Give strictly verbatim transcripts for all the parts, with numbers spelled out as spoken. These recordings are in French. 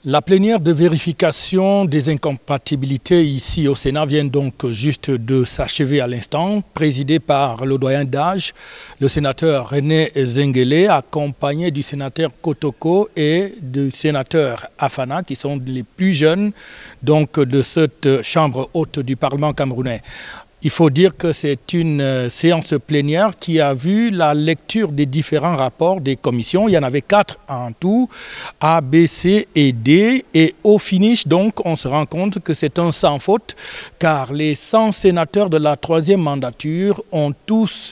La plénière de vérification des incompatibilités ici au Sénat vient donc juste de s'achever à l'instant, présidée par le doyen d'âge, le sénateur René Zenguele, accompagné du sénateur Kotoko et du sénateur Afana, qui sont les plus jeunes donc, de cette chambre haute du Parlement camerounais. Il faut dire que c'est une séance plénière qui a vu la lecture des différents rapports des commissions. Il y en avait quatre en tout, A, B, C et D. Et au finish, donc, on se rend compte que c'est un sans faute, car les cent sénateurs de la troisième mandature ont tous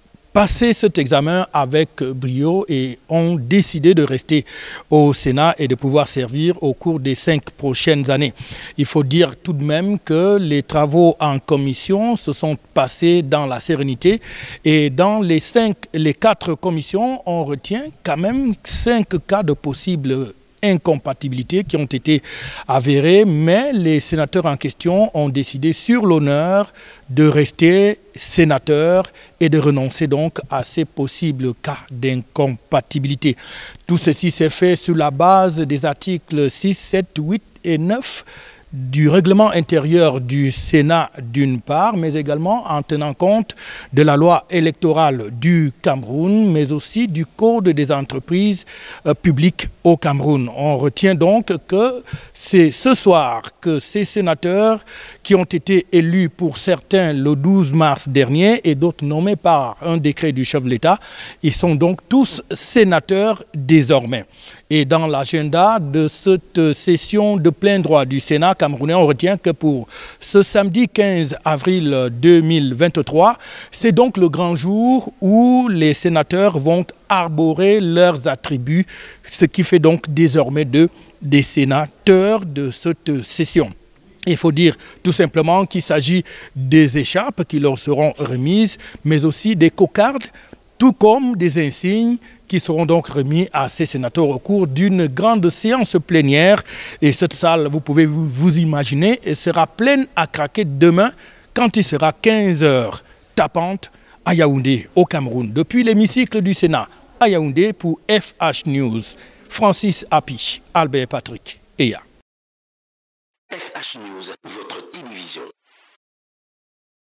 passé cet examen avec brio et ont décidé de rester au Sénat et de pouvoir servir au cours des cinq prochaines années. Il faut dire tout de même que les travaux en commission se sont passés dans la sérénité et dans les, cinq, les quatre commissions, on retient quand même cinq cas de possibles incompatibilités qui ont été avérées, mais les sénateurs en question ont décidé sur l'honneur de rester sénateurs et de renoncer donc à ces possibles cas d'incompatibilité. Tout ceci s'est fait sur la base des articles six, sept, huit et neuf du règlement intérieur du Sénat d'une part, mais également en tenant compte de la loi électorale du Cameroun, mais aussi du Code des entreprises euh, publiques au Cameroun. On retient donc que c'est ce soir que ces sénateurs qui ont été élus pour certains le douze mars dernier et d'autres nommés par un décret du chef de l'État, ils sont donc tous sénateurs désormais. Et dans l'agenda de cette session de plein droit du Sénat camerounais, on retient que pour ce samedi quinze avril deux mille vingt-trois, c'est donc le grand jour où les sénateurs vont arborer leurs attributs, ce qui fait donc désormais d'eux des sénateurs de cette session. Il faut dire tout simplement qu'il s'agit des écharpes qui leur seront remises, mais aussi des cocardes, tout comme des insignes qui seront donc remis à ces sénateurs au cours d'une grande séance plénière. Et cette salle, vous pouvez vous imaginer, sera pleine à craquer demain quand il sera quinze heures tapante à Yaoundé, au Cameroun. Depuis l'hémicycle du Sénat à Yaoundé pour F H News, Francis Api, Albert Patrick, E A. F H News, votre télévision.